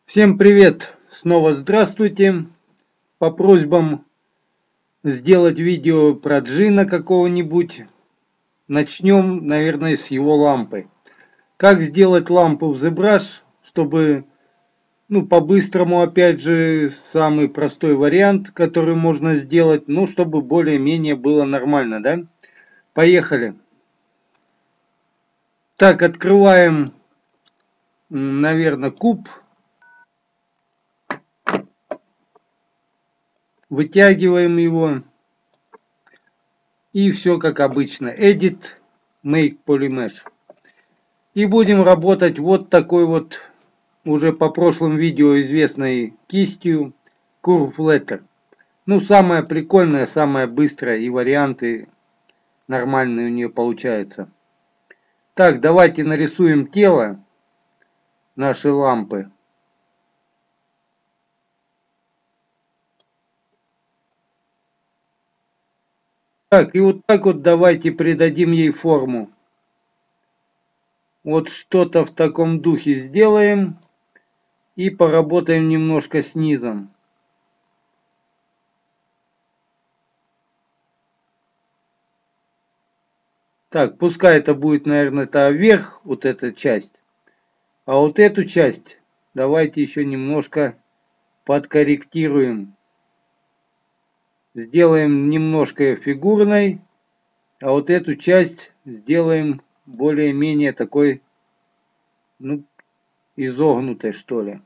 Всем привет! Снова здравствуйте! По просьбам сделать видео про джина какого-нибудь. Начнем, наверное, с его лампы. Как сделать лампу в ZBrush, чтобы, по-быстрому, опять же, самый простой вариант, который можно сделать, чтобы более-менее было нормально, да? Поехали! Так, открываем, наверное, куб. Вытягиваем его. И все как обычно. Edit, Make Polymesh. И будем работать вот такой вот, уже по прошлым видео известной кистью Curve Letter. Самая прикольная, самая быстрая, и варианты нормальные у нее получаются. Так, давайте нарисуем тело нашей лампы. Так, и вот так вот давайте придадим ей форму. Вот что-то в таком духе сделаем. И поработаем немножко с низом. Так, пускай это будет, наверное, это вверх, вот эта часть. А вот эту часть давайте еще немножко подкорректируем. Сделаем немножко ее фигурной. А вот эту часть сделаем более-менее такой, изогнутой, что ли.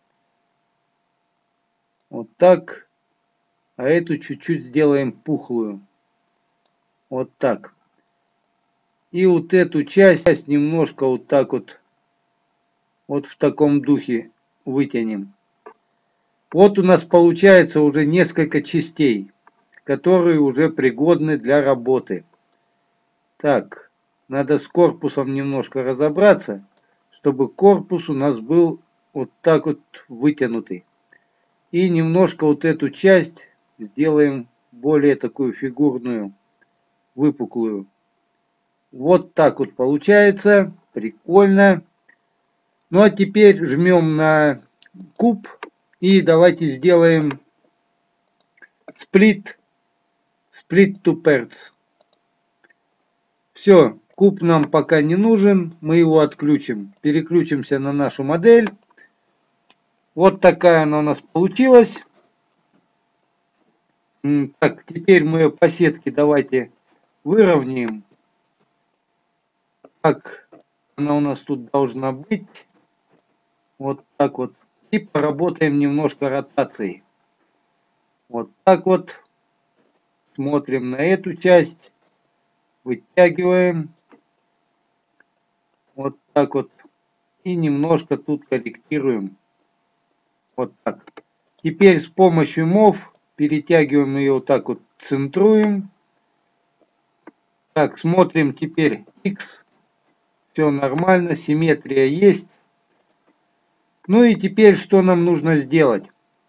Вот так. А эту чуть-чуть сделаем пухлую. Вот так. И вот эту часть немножко вот так вот в таком духе вытянем. Вот у нас получается уже несколько частей, которые уже пригодны для работы. Так, надо с корпусом немножко разобраться, чтобы корпус у нас был вот так вот вытянутый. И немножко вот эту часть сделаем более такую фигурную, выпуклую. Вот так вот получается, прикольно. Ну а теперь жмем на куб и давайте сделаем split to parts. Все, куб нам пока не нужен, мы его отключим. Переключимся на нашу модель. Вот такая она у нас получилась. Так, теперь мы ее по сетке давайте выровняем. Так, она у нас тут должна быть. Вот так вот. И поработаем немножко ротацией. Вот так вот. Смотрим на эту часть. Вытягиваем. Вот так вот. И немножко тут корректируем. Вот так. Теперь с помощью Move перетягиваем ее вот так вот. Центруем. Так, смотрим теперь X. Все нормально. Симметрия есть. Ну и теперь что нам нужно сделать?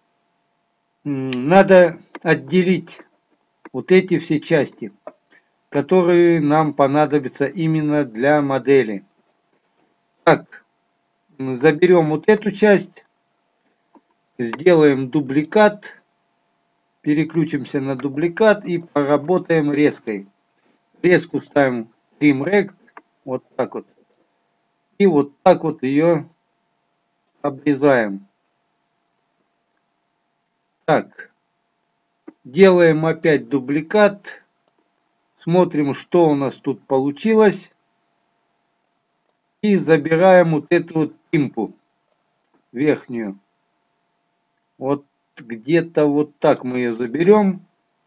Надо отделить вот эти все части, которые нам понадобятся именно для модели. Так, заберем вот эту часть, сделаем дубликат, переключимся на дубликат и поработаем резкой. Резку ставим Trim Rect, вот так вот. И вот так вот ее обрезаем. Так, делаем опять дубликат. Смотрим, что у нас тут получилось. И забираем вот эту вот тимпу верхнюю. Вот где-то вот так мы ее заберем.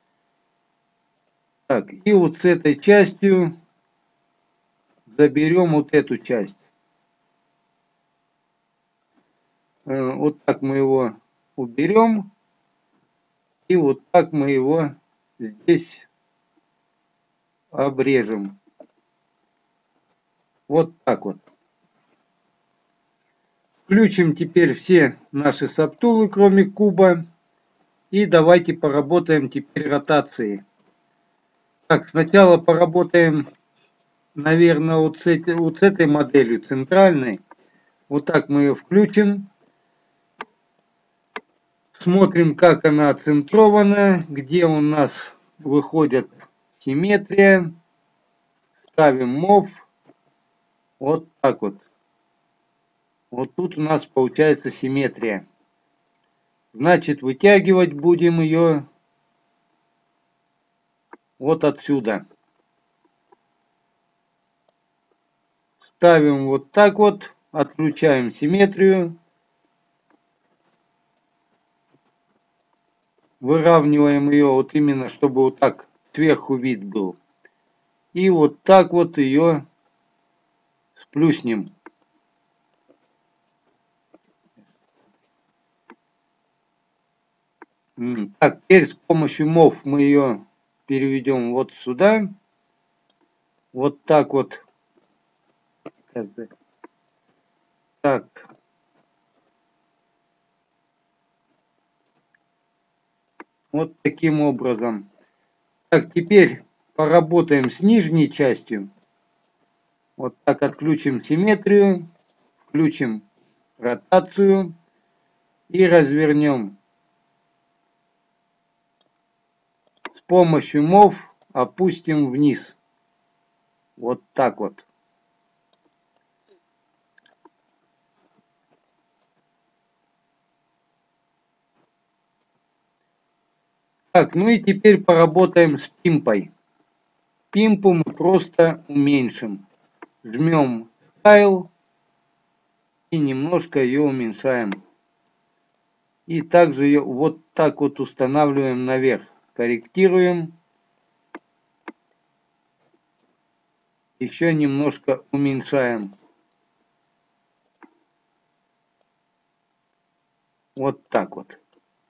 Так, и вот с этой частью заберем вот эту часть. Вот так мы его уберем. И вот так мы его здесь обрежем. Вот так вот. Включим теперь все наши сабтулы, кроме куба. И давайте поработаем теперь ротацией. Так, сначала поработаем, наверное, вот с этой моделью центральной. Вот так мы ее включим. Смотрим, как она оцентрована, где у нас выходит симметрия. Ставим MOV. Вот так вот. Вот тут у нас получается симметрия. Значит, вытягивать будем ее вот отсюда. Ставим вот так вот. Отключаем симметрию. Выравниваем ее вот именно, чтобы вот так сверху вид был. И вот так вот ее сплюснем. Так, теперь с помощью MOV мы ее переведем вот сюда. Вот так вот. Так. Вот таким образом. Так, теперь поработаем с нижней частью. Вот так отключим симметрию. Включим ротацию. И развернем. С помощью MOV опустим вниз. Вот так вот. Так, ну и теперь поработаем с пимпой. Пимпу мы просто уменьшим. Жмем Style и немножко ее уменьшаем. И также ее вот так вот устанавливаем наверх. Корректируем. Еще немножко уменьшаем. Вот так вот.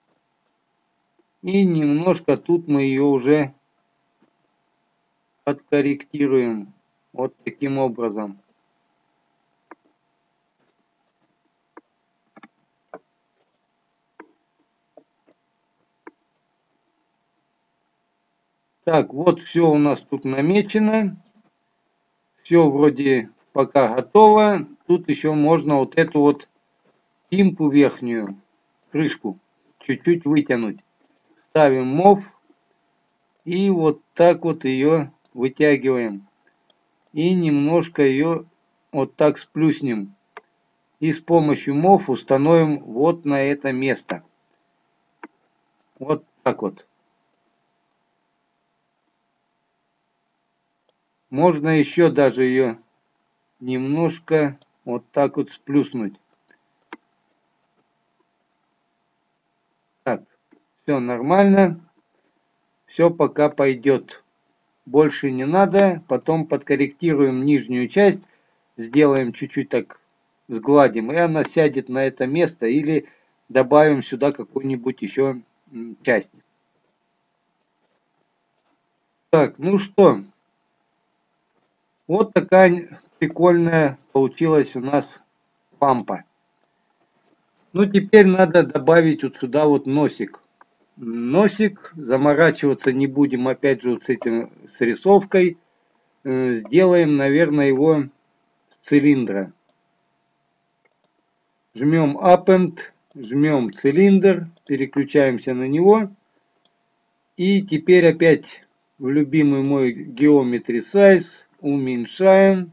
И немножко тут мы ее уже подкорректируем. Вот таким образом. Так, вот все у нас тут намечено. Все вроде пока готово. Тут еще можно вот эту вот пимпу верхнюю, крышку, чуть-чуть вытянуть. Ставим MOV и вот так вот ее вытягиваем. И немножко ее вот так сплюснем. И с помощью MOV установим вот на это место. Вот так вот. Можно еще даже ее немножко вот так вот сплюснуть. Так, все нормально. Все пока пойдет. Больше не надо. Потом подкорректируем нижнюю часть. Сделаем чуть-чуть так, сгладим. И она сядет на это место. Или добавим сюда какую-нибудь еще часть. Так, ну что. Вот такая прикольная получилась у нас пампа. Ну, теперь надо добавить вот сюда вот носик. Носик, заморачиваться не будем опять же вот с рисовкой. Сделаем, наверное, его с цилиндра. Жмем Append, жмем цилиндр, переключаемся на него. И теперь опять в любимый мой Geometry Size уменьшаем.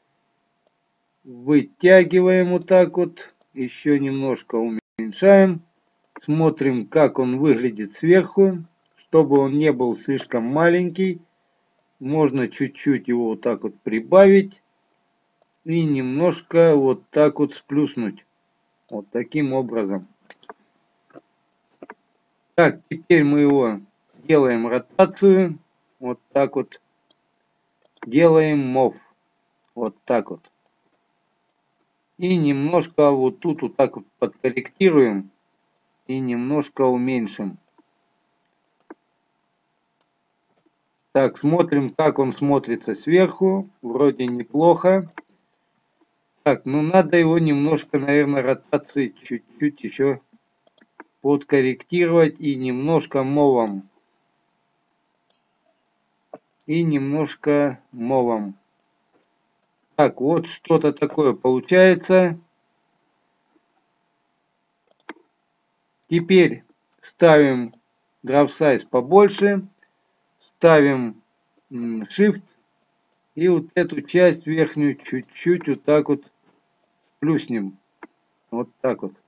Вытягиваем вот так вот. Еще немножко уменьшаем. Смотрим, как он выглядит сверху. Чтобы он не был слишком маленький, можно чуть-чуть его вот так вот прибавить. И немножко вот так вот сплюснуть. Вот таким образом. Так, теперь мы его делаем ротацию. Вот так вот. Делаем MOV. Вот так вот. И немножко вот тут вот так вот подкорректируем. И немножко уменьшим. Так, смотрим, как он смотрится сверху. Вроде неплохо. Так, ну надо его немножко, наверное, ротации чуть-чуть еще подкорректировать. И немножко мовом. И немножко мовом. Так, вот что-то такое получается. Теперь ставим Draw Size побольше, ставим Shift и вот эту часть верхнюю чуть-чуть вот так вот плюснем. Вот так вот.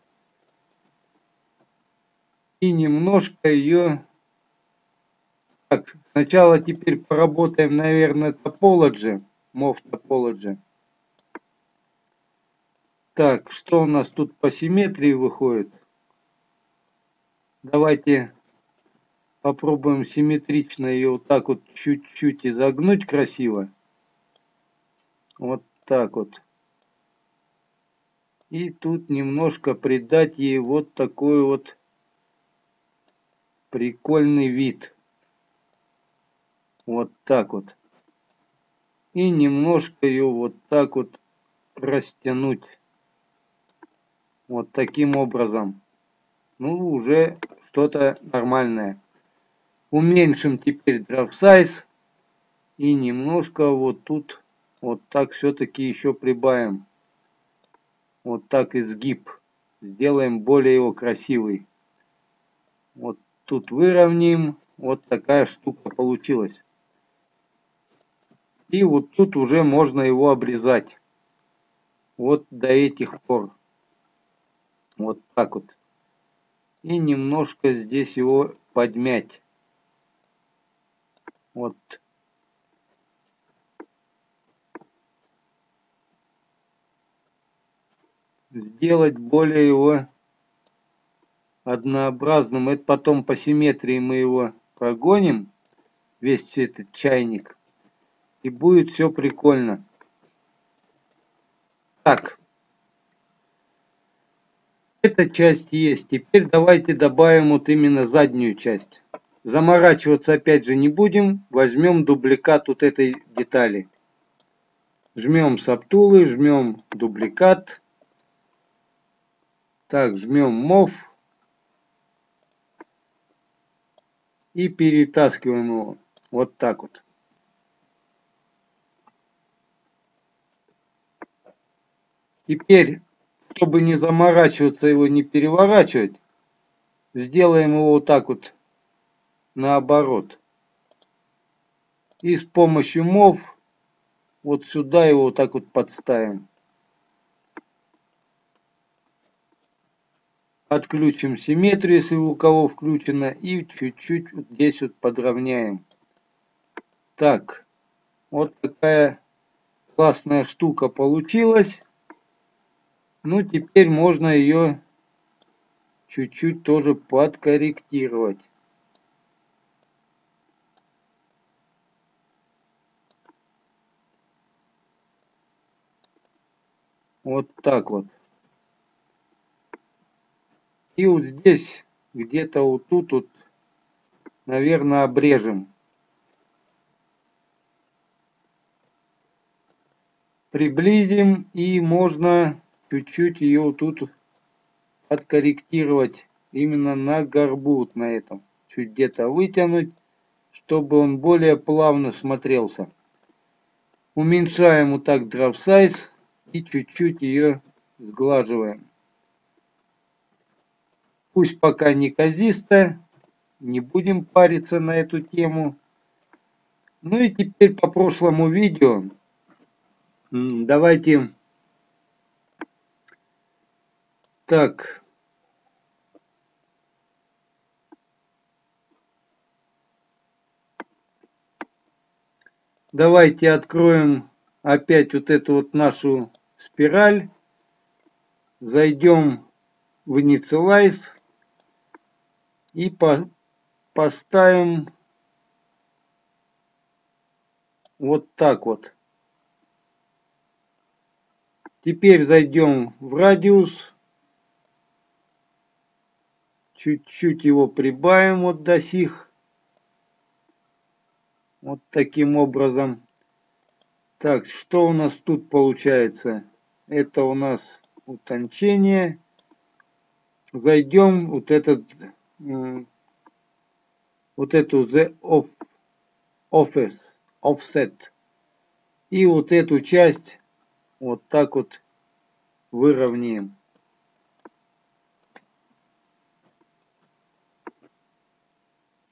И немножко ее... Так, сначала теперь поработаем, наверное, Topology. Move Topology. Так, что у нас тут по симметрии выходит? Давайте попробуем симметрично ее вот так вот чуть-чуть изогнуть красиво. Вот так вот. И тут немножко придать ей вот такой вот прикольный вид. Вот так вот. И немножко ее вот так вот растянуть. Вот таким образом. Ну, уже что-то нормальное. Уменьшим теперь Draw Size. И немножко вот тут вот так все-таки еще прибавим. Вот так изгиб. Сделаем более его красивый. Вот тут выровняем. Вот такая штука получилась. И вот тут уже можно его обрезать. Вот до этих пор. Вот так вот. И немножко здесь его подмять. Вот. Сделать более его однообразным. Это потом по симметрии мы его прогоним. Весь этот чайник. И будет все прикольно. Так. Эта часть есть. Теперь давайте добавим вот именно заднюю часть. Заморачиваться опять же не будем. Возьмем дубликат вот этой детали. Жмем Subtool, жмем дубликат. Так, жмем Move. И перетаскиваем его. Вот так вот. Теперь, чтобы не заморачиваться, его не переворачивать, сделаем его вот так вот наоборот. И с помощью Move вот сюда его вот так вот подставим. Отключим симметрию, если у кого включено, и чуть-чуть вот здесь вот подровняем. Так, вот такая классная штука получилась. Ну, теперь можно ее чуть-чуть тоже подкорректировать. Вот так вот. И вот здесь, где-то вот тут вот, наверное, обрежем. Приблизим, и можно чуть-чуть ее вот тут подкорректировать именно на горбу, вот на этом. Чуть где-то вытянуть, чтобы он более плавно смотрелся. Уменьшаем вот так Draw Size и чуть-чуть ее сглаживаем. Пусть пока неказисто, не будем париться на эту тему. Ну и теперь по прошлому видео давайте так. Давайте откроем опять вот эту вот нашу спираль. Зайдем в Initialize и поставим вот так вот. Теперь зайдем в радиус. Чуть-чуть его прибавим вот до сих. Вот таким образом. Так, что у нас тут получается? Это у нас утончение. Зайдем вот этот, вот эту the offset. И вот эту часть вот так вот выровняем.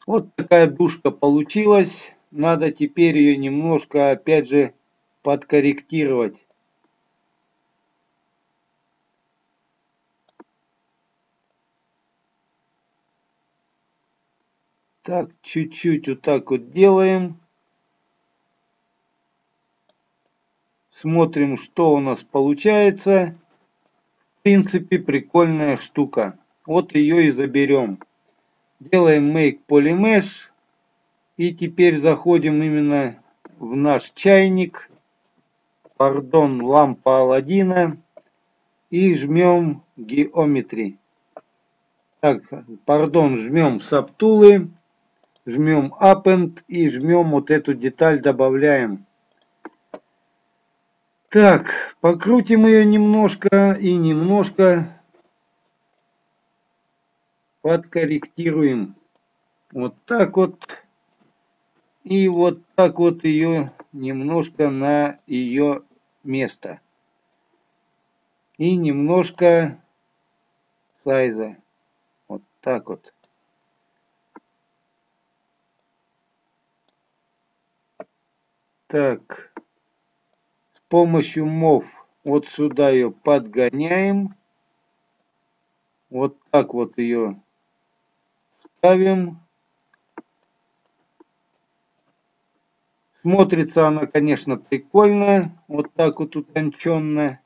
Вот такая душка получилась. Надо теперь ее немножко, опять же, подкорректировать. Так, чуть-чуть вот так вот делаем. Смотрим, что у нас получается. В принципе, прикольная штука. Вот ее и заберем. Делаем Make Polymesh. И теперь заходим именно в наш чайник. Пардон, лампа Аладдина. И жмем Geometry. Так, пардон, жмем Subtool. Жмем Append и жмем вот эту деталь, добавляем. Так, покрутим ее немножко и немножко подкорректируем. Вот так вот. И вот так вот ее немножко на ее место. И немножко сайза. Вот так вот. Так. С помощью Move вот сюда ее подгоняем. Вот так вот ее ставим. Смотрится она, конечно, прикольно. Вот так вот утонченно.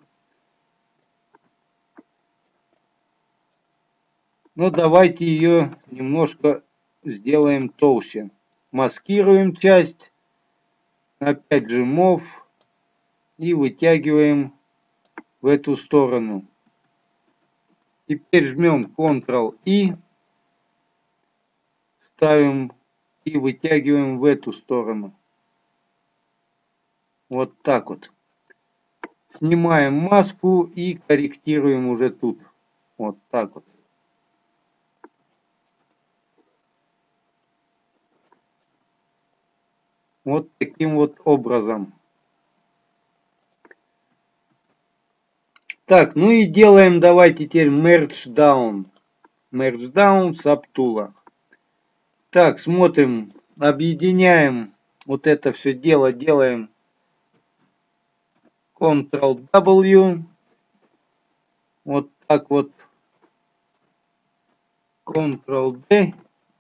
Но давайте ее немножко сделаем толще. Маскируем часть. Опять же Move. И вытягиваем в эту сторону. Теперь жмем Ctrl-I. Ставим и вытягиваем в эту сторону. Вот так вот. Снимаем маску и корректируем уже тут. Вот так вот. Вот таким вот образом. Так, ну и делаем давайте теперь Merge Down. Merge Down Subtool. Так, смотрим, объединяем вот это все дело, делаем Ctrl-W. Вот так вот. Ctrl-D.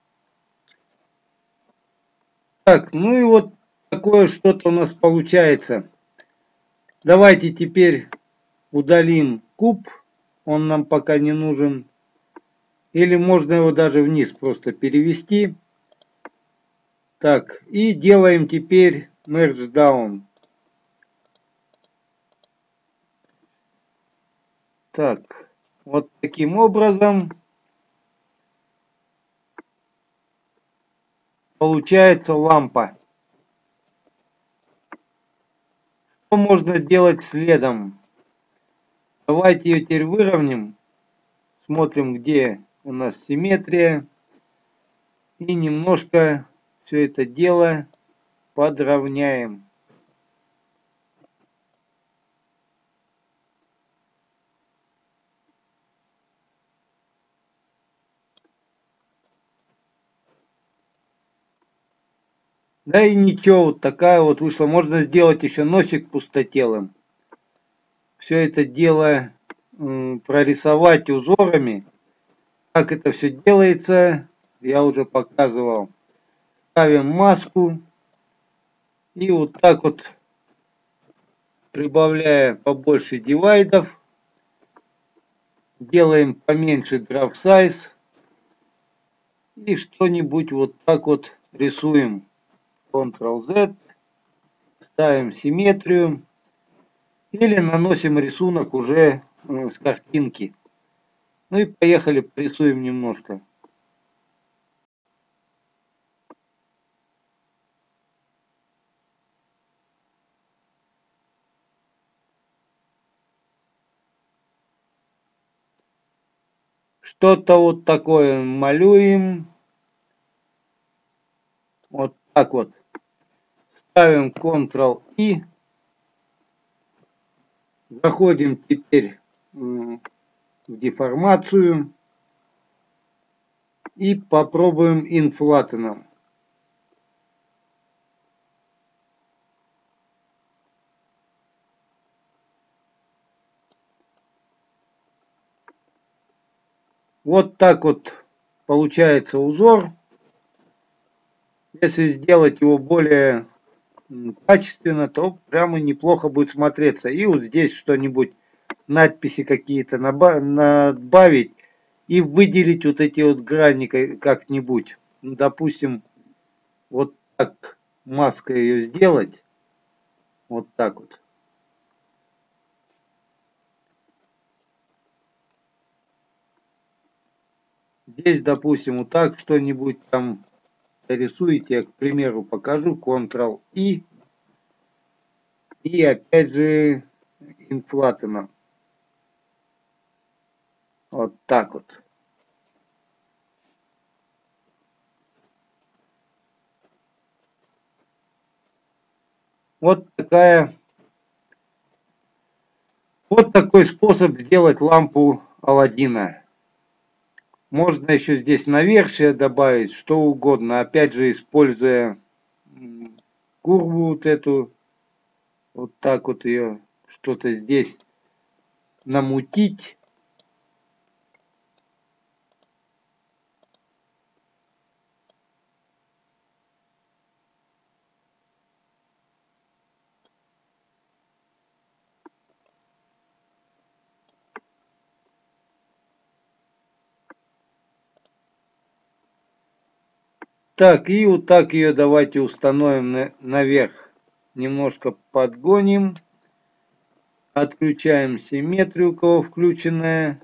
Так, ну и вот такое что-то у нас получается. Давайте теперь удалим куб. Он нам пока не нужен. Или можно его даже вниз просто перевести. Так, и делаем теперь Merge Down. Так, вот таким образом получается лампа. Что можно сделать следом? Давайте ее теперь выровняем. Смотрим, где у нас симметрия. И немножко все это дело подровняем. Да и ничего, вот такая вот вышла. Можно сделать еще носик пустотелым. Все это дело прорисовать узорами. Как это все делается, я уже показывал. Ставим маску. И вот так вот, прибавляя побольше дивайдов, делаем поменьше draft size. И что-нибудь вот так вот рисуем. Ctrl-Z. Ставим симметрию. Или наносим рисунок уже с картинки. Ну и поехали, порисуем немножко. Что-то вот такое малюем. Вот так вот. Ставим Ctrl-I. Заходим теперь в деформацию. И попробуем инфлатоном. Вот так вот получается узор. Если сделать его более качественно, то прямо неплохо будет смотреться. И вот здесь что-нибудь, надписи какие-то добавить и выделить вот эти вот грани как-нибудь. Ну, допустим, вот так маской ее сделать. Вот так вот. Здесь, допустим, вот так что-нибудь там рисуете. Я, к примеру, покажу. Ctrl-I. И опять же инфлатоном. Вот так вот. Вот такой способ сделать лампу Аладдина. Можно еще здесь навершие добавить, что угодно. Опять же, используя курву вот эту, вот так вот ее, что-то здесь намутить. Так, и вот так ее давайте установим наверх. Немножко подгоним. Отключаем симметрию, у кого включенная.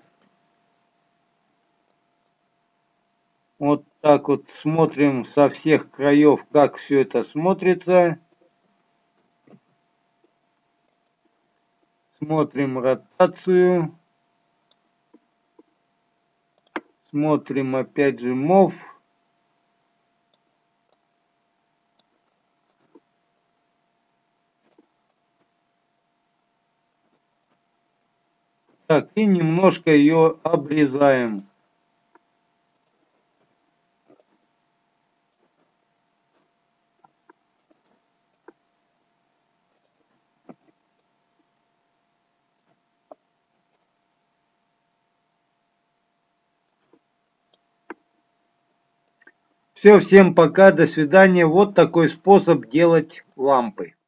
Вот так вот смотрим со всех краев, как все это смотрится. Смотрим ротацию. Смотрим опять же MOV. Так, и немножко ее обрезаем. Все, всем пока, до свидания. Вот такой способ делать лампы.